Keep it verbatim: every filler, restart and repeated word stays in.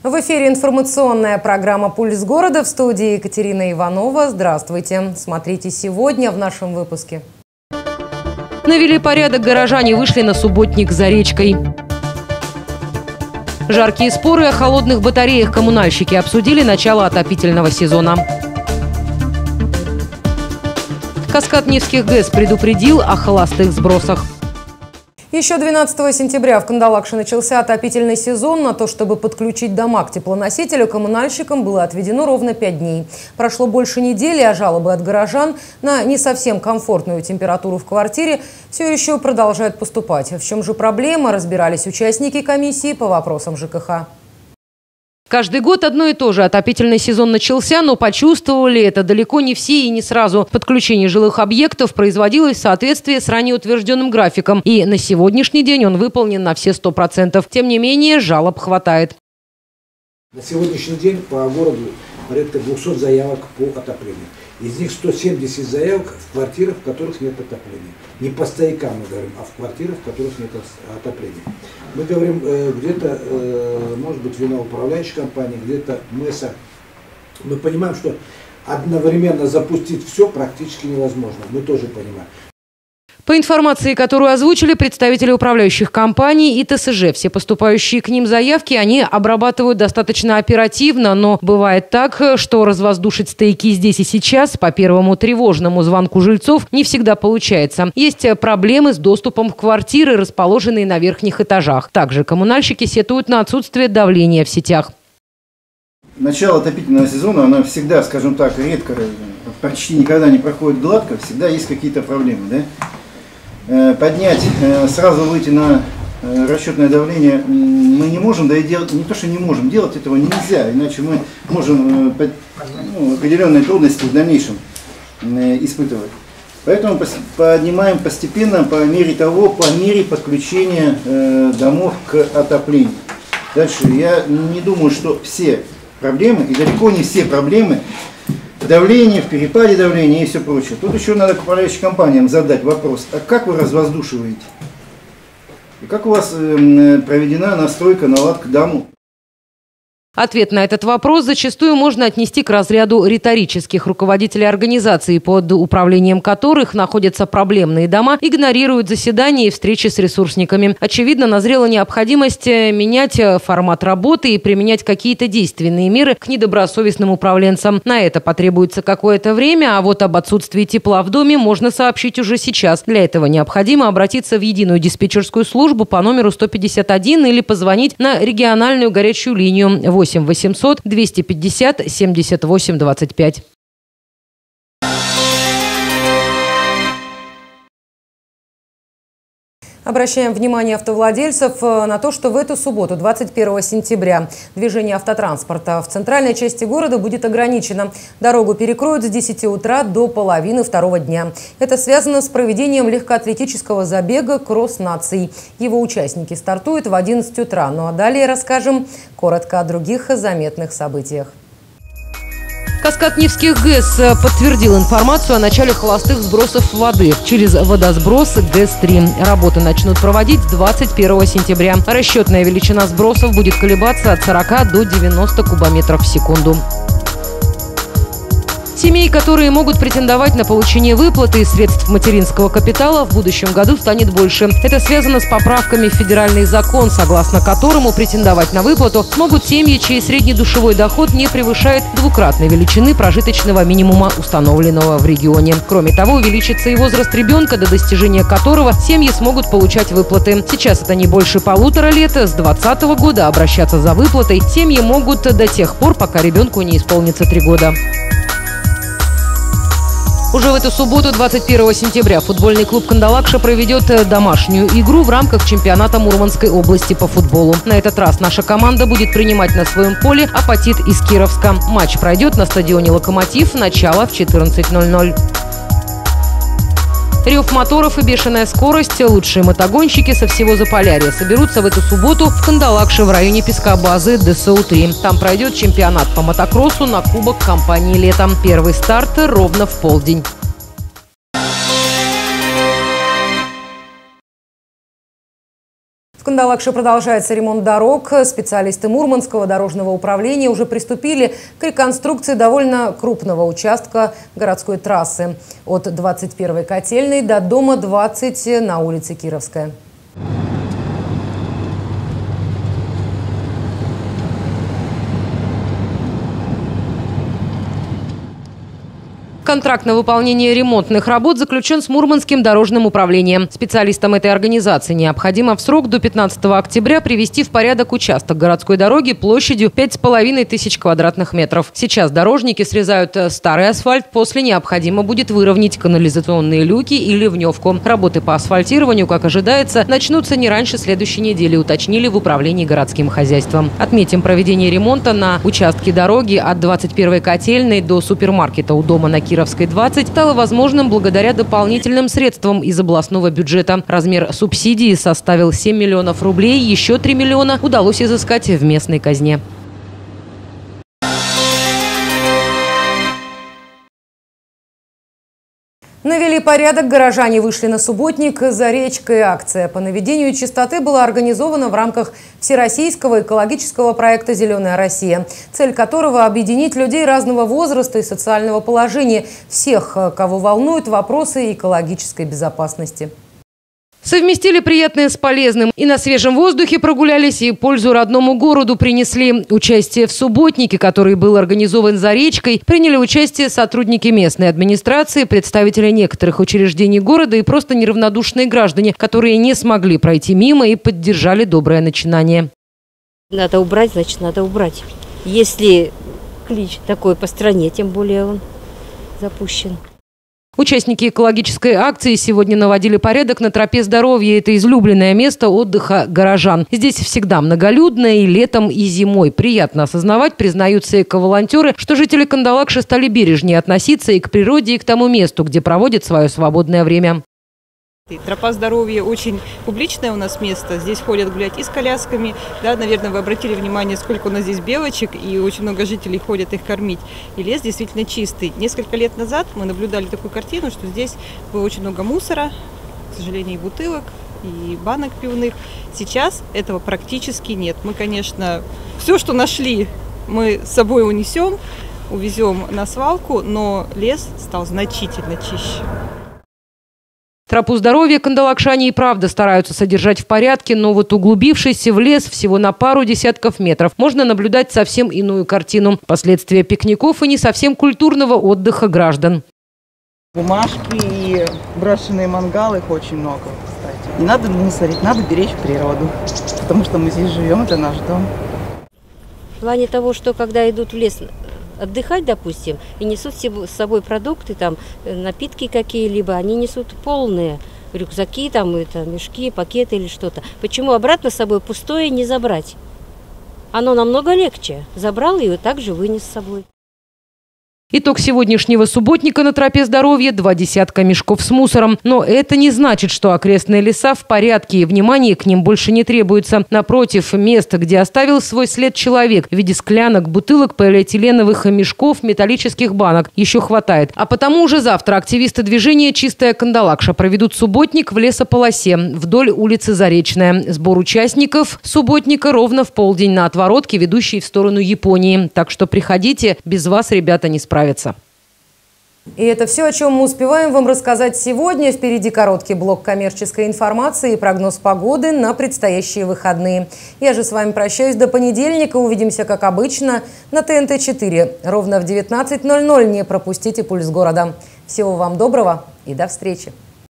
В эфире информационная программа «Пульс города», в студии Екатерина Иванова. Здравствуйте. Смотрите сегодня в нашем выпуске. Навели порядок, горожане вышли на субботник за речкой. Жаркие споры о холодных батареях коммунальщики обсудили начало отопительного сезона. Каскад Невских ГЭС предупредил о холостых сбросах. Еще двенадцатого сентября в Кандалакше начался отопительный сезон. На то, чтобы подключить дома к теплоносителю, коммунальщикам было отведено ровно пять дней. Прошло больше недели, а жалобы от горожан на не совсем комфортную температуру в квартире все еще продолжают поступать. В чем же проблема, разбирались участники комиссии по вопросам ЖКХ. Каждый год одно и то же. Отопительный сезон начался, но почувствовали это далеко не все и не сразу. Подключение жилых объектов производилось в соответствии с ранее утвержденным графиком. И на сегодняшний день он выполнен на все сто процентов. Тем не менее, жалоб хватает. На сегодняшний день по городу порядка двухсот заявок по отоплению. Из них сто семьдесят заявок в квартирах, в которых нет отопления. Не по стоякам мы говорим, а в квартирах, в которых нет отопления. Мы говорим, э, где-то, э, может быть, вина управляющей компании, где-то МЭСа. Мы понимаем, что одновременно запустить все практически невозможно. Мы тоже понимаем. По информации, которую озвучили представители управляющих компаний и ТСЖ, все поступающие к ним заявки они обрабатывают достаточно оперативно, но бывает так, что развоздушить стояки здесь и сейчас по первому тревожному звонку жильцов не всегда получается. Есть проблемы с доступом в квартиры, расположенные на верхних этажах. Также коммунальщики сетуют на отсутствие давления в сетях. Начало отопительного сезона, оно всегда, скажем так, редко, почти никогда не проходит гладко, всегда есть какие-то проблемы, да? Поднять, сразу выйти на расчетное давление мы не можем, да и делать, не то что не можем, делать этого нельзя, иначе мы можем ну, определенные трудности в дальнейшем испытывать. Поэтому поднимаем постепенно, по мере того, по мере подключения домов к отоплению. Дальше, я не думаю, что все проблемы, и далеко не все проблемы, в давлении, в перепаде давления и все прочее. Тут еще надо к управляющим компаниям задать вопрос, а как вы развоздушиваете? И как у вас э, проведена настройка, наладка дому? Ответ на этот вопрос зачастую можно отнести к разряду риторических. Руководители организаций, под управлением которых находятся проблемные дома, игнорируют заседания и встречи с ресурсниками. Очевидно, назрела необходимость менять формат работы и применять какие-то действенные меры к недобросовестным управленцам. На это потребуется какое-то время, а вот об отсутствии тепла в доме можно сообщить уже сейчас. Для этого необходимо обратиться в единую диспетчерскую службу по номеру сто пятьдесят один или позвонить на региональную горячую линию восемь восемьсот двести пятьдесят семьдесят восемь двадцать пять. Обращаем внимание автовладельцев на то, что в эту субботу, двадцать первого сентября, движение автотранспорта в центральной части города будет ограничено. Дорогу перекроют с десяти утра до половины второго дня. Это связано с проведением легкоатлетического забега «Кросс наций». Его участники стартуют в одиннадцать утра. Ну а далее расскажем коротко о других заметных событиях. Каскад Невских ГЭС подтвердил информацию о начале холостых сбросов воды через водосброс ГЭС-три. Работы начнут проводить двадцать первого сентября. Расчетная величина сбросов будет колебаться от сорока до девяноста кубометров в секунду. Семей, которые могут претендовать на получение выплаты из средств материнского капитала, в будущем году станет больше. Это связано с поправками в федеральный закон, согласно которому претендовать на выплату смогут семьи, чей среднедушевой доход не превышает двукратной величины прожиточного минимума, установленного в регионе. Кроме того, увеличится и возраст ребенка, до достижения которого семьи смогут получать выплаты. Сейчас это не больше полутора лет. С двадцатого года обращаться за выплатой семьи могут до тех пор, пока ребенку не исполнится три года. Уже в эту субботу, двадцать первого сентября, футбольный клуб «Кандалакша» проведет домашнюю игру в рамках чемпионата Мурманской области по футболу. На этот раз наша команда будет принимать на своем поле «Апатит» из Кировска. Матч пройдет на стадионе «Локомотив», начало в четырнадцать ноль ноль. Рев моторов и бешеная скорость. Лучшие мотогонщики со всего Заполярья соберутся в эту субботу в Кандалакше в районе пескобазы Дэ Эс У три. Там пройдет чемпионат по мотокроссу на кубок компании «Летом». Первый старт ровно в полдень. Кандалакше продолжается ремонт дорог. Специалисты Мурманского дорожного управления уже приступили к реконструкции довольно крупного участка городской трассы от двадцать первой котельной до дома двадцать на улице Кировская. Контракт на выполнение ремонтных работ заключен с Мурманским дорожным управлением. Специалистам этой организации необходимо в срок до пятнадцатого октября привести в порядок участок городской дороги площадью пять с половиной тысяч квадратных метров. Сейчас дорожники срезают старый асфальт, после необходимо будет выровнять канализационные люки и ливневку. Работы по асфальтированию, как ожидается, начнутся не раньше следующей недели, уточнили в управлении городским хозяйством. Отметим, проведение ремонта на участке дороги от двадцать первой котельной до супермаркета у дома на Кировской двадцать стало возможным благодаря дополнительным средствам из областного бюджета. Размер субсидии составил семь миллионов рублей, еще три миллиона удалось изыскать в местной казне. Навели порядок, горожане вышли на субботник за речкой. Акция по наведению чистоты была организована в рамках всероссийского экологического проекта «Зеленая Россия», цель которого – объединить людей разного возраста и социального положения, всех, кого волнуют вопросы экологической безопасности. Совместили приятное с полезным. И на свежем воздухе прогулялись, и пользу родному городу принесли. Участие в субботнике, который был организован за речкой, приняли участие сотрудники местной администрации, представители некоторых учреждений города и просто неравнодушные граждане, которые не смогли пройти мимо и поддержали доброе начинание. Надо убрать, значит, надо убрать. Если клич такой по стране, тем более он запущен. Участники экологической акции сегодня наводили порядок на тропе здоровья. Это излюбленное место отдыха горожан. Здесь всегда многолюдно и летом, и зимой. Приятно осознавать, признаются эко-волонтеры, что жители Кандалакши стали бережнее относиться и к природе, и к тому месту, где проводят свое свободное время. Тропа здоровья очень публичное у нас место. Здесь ходят гулять и с колясками. Да, наверное, вы обратили внимание, сколько у нас здесь белочек, и очень много жителей ходят их кормить. И лес действительно чистый. Несколько лет назад мы наблюдали такую картину, что здесь было очень много мусора, к сожалению, и бутылок, и банок пивных. Сейчас этого практически нет. Мы, конечно, все, что нашли, мы с собой унесем, увезем на свалку, но лес стал значительно чище. Тропу здоровья кандалакшане и правда стараются содержать в порядке, но вот углубившись в лес всего на пару десятков метров, можно наблюдать совсем иную картину. Последствия пикников и не совсем культурного отдыха граждан. Бумажки и брошенные мангалы, их очень много, кстати. Не надо мусорить, надо беречь природу, потому что мы здесь живем, это наш дом. В плане того, что когда идут в лес отдыхать, допустим, и несут с собой продукты, там, напитки какие-либо, они несут полные рюкзаки, там, это, мешки, пакеты или что-то. Почему обратно с собой пустое не забрать? Оно намного легче. Забрал и также вынес с собой. Итог сегодняшнего субботника на тропе здоровья – два десятка мешков с мусором. Но это не значит, что окрестные леса в порядке и внимание к ним больше не требуется. Напротив, место, где оставил свой след человек в виде склянок, бутылок, полиэтиленовых мешков, металлических банок еще хватает. А потому уже завтра активисты движения «Чистая Кандалакша» проведут субботник в лесополосе вдоль улицы Заречная. Сбор участников субботника ровно в полдень на отворотке, ведущей в сторону Японии. Так что приходите, без вас ребята не справятся. И это все, о чем мы успеваем вам рассказать сегодня. Впереди короткий блок коммерческой информации и прогноз погоды на предстоящие выходные. Я же с вами прощаюсь до понедельника. Увидимся, как обычно, на Т Н Т четыре. Ровно в девятнадцать ноль ноль. Не пропустите «Пульс города». Всего вам доброго и до встречи.